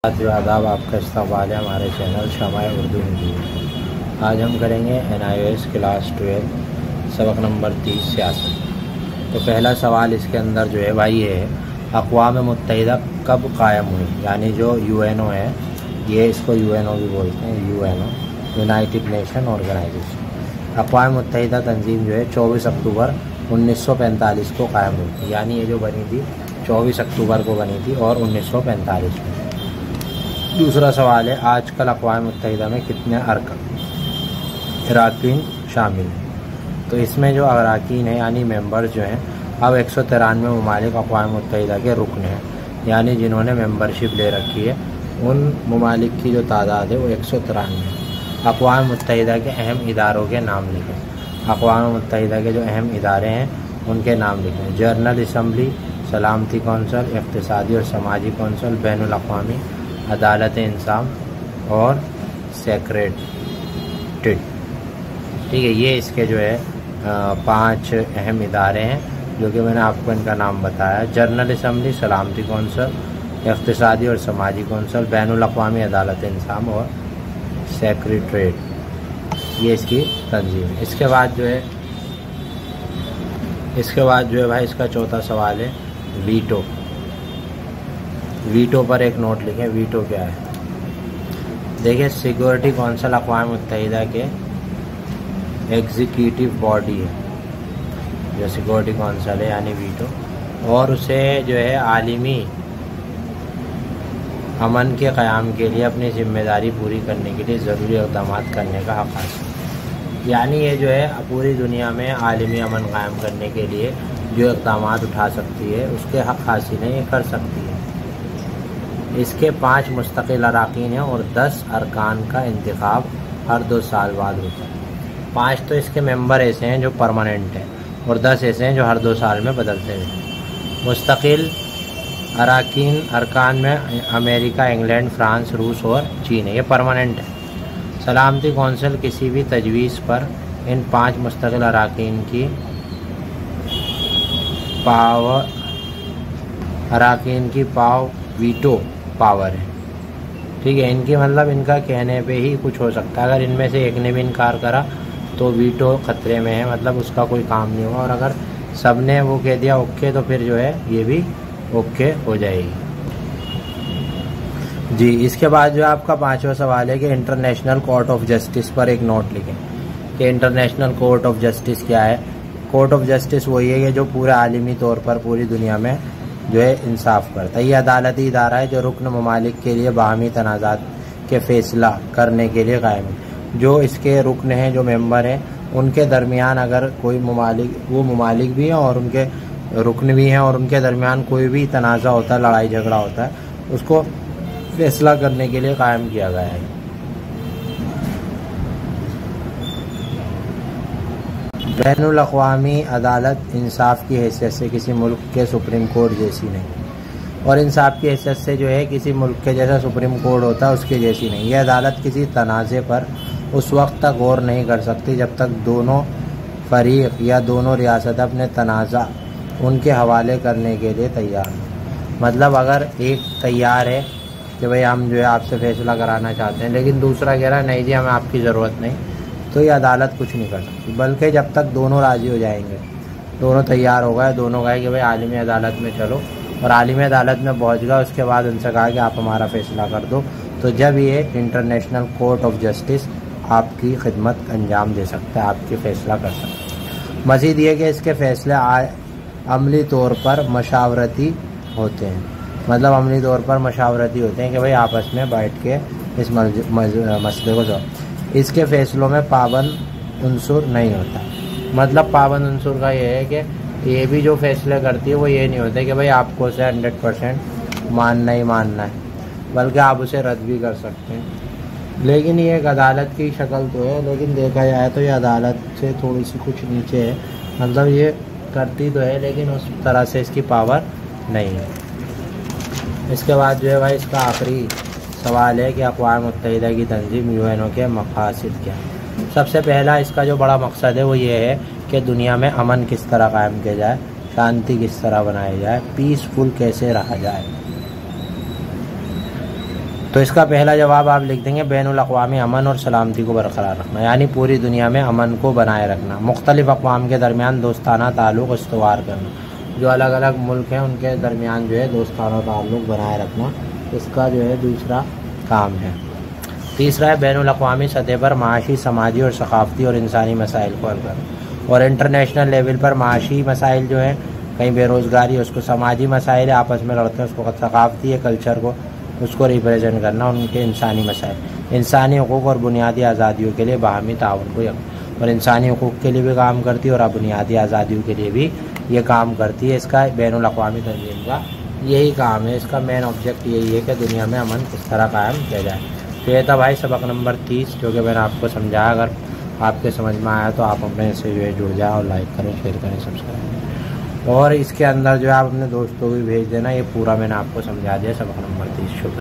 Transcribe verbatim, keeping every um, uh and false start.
जो आदाब, आपका इस्तकबाल है हमारे चैनल शमाए उर्दू हिंदी में। आज हम करेंगे N I O S class twelve सबक नंबर तीस सियासत। तो पहला सवाल इसके अंदर जो है भाई ये है, अक़वाम मुत्तहिदा कब कायम हुई? यानी जो यू एन ओ है, ये इसको यू एन ओ भी बोलते हैं, U N O United Nation Organization. अक़वाम मुत्तहिदा तंजीम जो है चौबीस अक्टूबर उन्नीस सौ पैंतालीस को कायम हुई थी। यानी ये जो बनी थी चौबीस अक्टूबर को बनी थी और उन्नीस सौ पैंतालीस में। दूसरा सवाल है, आजकल अक़वाम मुत्तहिदा में कितने अरकान शामिल हैं? तो इसमें जो अरकान है यानी मेंबर्स जो हैं, अब एक सौ तिरानवे ममालिक अक़वाम मुत्तहिदा के रुकन हैं, यानी जिन्होंने मेंबरशिप ले रखी है उन ममालिक की जो तादाद है वो एक सौ तिरानवे। अक़वाम मुत्तहिदा के अहम इदारों के नाम लिखें। अक़वाम मुत्तहिदा के जो अहम इदारे हैं उनके नाम लिखें। जनरल असम्बली, सलामती कौंसल, इक़्तिसादी और समाजी कौंसल, बैनुल अक़वामी अदालत इंसाफ और सेक्रेटरीट। ठीक है, ये इसके जो है पांच अहम इदारे हैं जो कि मैंने आपको इनका नाम बताया। जनरल असम्बली, सलामती कौंसल, इक़्तिसादी और समाजी कौंसल, बैनुल अक़वामी अदालत इंसाफ और सेक्रेटरीट, ये इसकी तंजीम है। इसके बाद जो है इसके बाद जो है भाई इसका चौथा सवाल है वीटो। वीटो पर एक नोट लिखें। वीटो क्या है? देखिए, सिक्योरिटी काउंसिल अक़वाम मुत्तहिदा के एग्जीक्यूटिव बॉडी है जो सिक्योरिटी काउंसिल है, यानी वीटो, और उसे जो है आलमी अमन के क़याम के लिए अपनी ज़िम्मेदारी पूरी करने के लिए ज़रूरी इक़दाम करने का हक़ हासिल है। यानी ये जो है पूरी दुनिया में आलमी अमन क़ायम करने के लिए जो इक़दाम उठा सकती है उसके हक़ हासिल है, ये कर सकती है। इसके पाँच मुस्तक़िल अरकान हैं और दस अरकान का इंतखाब हर दो साल बाद होता है। पाँच तो इसके मेंबर ऐसे हैं जो परमानेंट हैं और दस ऐसे हैं जो हर दो साल में बदलते हैं। मुस्तक़िल अरकान अरकान में अमेरिका, इंग्लैंड, फ्रांस, रूस और चीन है, ये परमानेंट है। सलामती कौंसिल किसी भी तजवीज़ पर इन पाँच मुस्तक़िल अरकान की पावर अरकान की पाव वीटो पावर है। ठीक है, इनकी मतलब इनका कहने पे ही कुछ हो सकता है। अगर इनमें से एक ने भी इनकार करा तो वीटो खतरे में है, मतलब उसका कोई काम नहीं होगा। और अगर सब ने वो कह दिया ओके तो फिर जो है ये भी ओके हो जाएगी जी। इसके बाद जो आपका पांचवा सवाल है कि इंटरनेशनल कोर्ट ऑफ जस्टिस पर एक नोट लिखें कि इंटरनेशनल कोर्ट ऑफ जस्टिस क्या है। कोर्ट ऑफ जस्टिस वही है कि जो पूरे आलमी तौर पर पूरी दुनिया में जो है इंसाफ करता है। ये अदालती इदारा है जो रुकन ममालिक के लिए बाहमी तनाज़ात के फैसला करने के लिए कायम है। जो इसके रुकन हैं, जो मेंबर हैं, उनके दरमियान अगर कोई ममालिक, वो ममालिक भी हैं और उनके रुकन भी हैं, और उनके दरमियान कोई भी तनाज़ा होता है, लड़ाई झगड़ा होता है, उसको फैसला करने के लिए कायम किया गया है। बैनुल अक़वामी अदालत इंसाफ की हैसियत से किसी मुल्क के सुप्रीम कोर्ट जैसी नहीं, और इंसाफ की हैसियत से जो है किसी मुल्क के जैसा सुप्रीम कोर्ट होता है उसके जैसी नहीं। यह अदालत किसी तनाज़े पर उस वक्त तक गौर नहीं कर सकती जब तक दोनों फरीक या दोनों रियासत अपने तनाज़ा उनके हवाले करने के लिए तैयार हैं। मतलब अगर एक तैयार है कि भाई हम जो है आपसे फ़ैसला कराना चाहते हैं, लेकिन दूसरा कह रहा है नहीं जी हमें आपकी ज़रूरत नहीं, तो ये अदालत कुछ नहीं कर सकती। बल्कि जब तक दोनों राज़ी हो जाएंगे, दोनों तैयार हो गए, दोनों कहे कि भाई आलिमी अदालत में चलो, और आलिमी अदालत में पहुंच गए, उसके बाद उनसे कहा कि आप हमारा फ़ैसला कर दो, तो जब ये इंटरनेशनल कोर्ट ऑफ जस्टिस आपकी खिदमत अंजाम दे सकता है, आपकी फ़ैसला कर सकता है। मज़ीद ये कि इसके फ़ैसले अमली तौर पर मशावरती होते हैं। मतलब अमली तौर पर मशावरती होते हैं कि भाई आपस में बैठ के इस मसले को जो इसके फ़ैसलों में पाबंद उनसुर नहीं होता। मतलब पाबंद उनसुर का ये है कि ये भी जो फैसले करती है वो ये नहीं होता कि भाई आपको उसे हंड्रेड परसेंट मानना ही मानना है, बल्कि आप उसे रद्द भी कर सकते हैं। लेकिन ये एक अदालत की शक्ल तो है, लेकिन देखा जाए तो ये अदालत से थोड़ी सी कुछ नीचे है। मतलब ये करती तो है लेकिन उस तरह से इसकी पावर नहीं है। इसके बाद जो है भाई इसका आखिरी सवाल है कि अक़वाम मुत्तहिदा की तंजीम यू एन ओ के मक़ासिद क्या है। सबसे पहला इसका जो बड़ा मकसद है वो ये है कि दुनिया में अमन किस तरह कायम किया जाए, शांति किस तरह बनाई जाए, पीसफुल कैसे रहा जाए। तो इसका पहला जवाब आप लिख देंगे बैनुल अक़वामी अमन और सलामती को बरकरार रखना, यानी पूरी दुनिया में अमन को बनाए रखना। मुख्तलिफ़ अक़वाम के दरमियान दोस्ताना ताल्लुक़ इस्तवार करना, जो अलग अलग मुल्क हैं उनके दरमियान जो है दोस्ताना ताल्लुक़ बनाए रखना, इसका जो है दूसरा काम है। तीसरा है बैनुल अक़वामी सतह पर माशी, समाजी और सक़ाफ़ती और इंसानी मसाइल को हल करना। और इंटरनेशनल लेवल पर माशी मसाइल जो है, कहीं बेरोज़गारी, उसको समाजी मसाइल आपस में लड़ते हैं, उसको सक़ाफ़ती है कल्चर को उसको रिप्रेजेंट करना, उनके इंसानी मसाइल, इंसानी हुकूक़ और बुनियादी आज़ादियों के लिए बाहमी ताउन को यकीन, और इंसानी हुकूक़ के लिए भी काम करती है और बुनियादी आज़ादियों के लिए भी ये काम करती है। इसका बैनुल अक़वामी तंजीम का यही काम है, इसका मेन ऑब्जेक्ट यही है कि दुनिया में अमन किस तरह कायम किया जाए। तो ये था भाई सबक नंबर तीस, जो कि मैंने आपको समझाया। अगर आपके समझ में आया तो आप अपने से जो है जुड़ जाए और लाइक करें, शेयर करें, सब्सक्राइब करें, और इसके अंदर जो है आप अपने दोस्तों को भी भेज देना। ये पूरा मैंने आपको समझा दिया सबक नंबर तीस। शुक्रिया।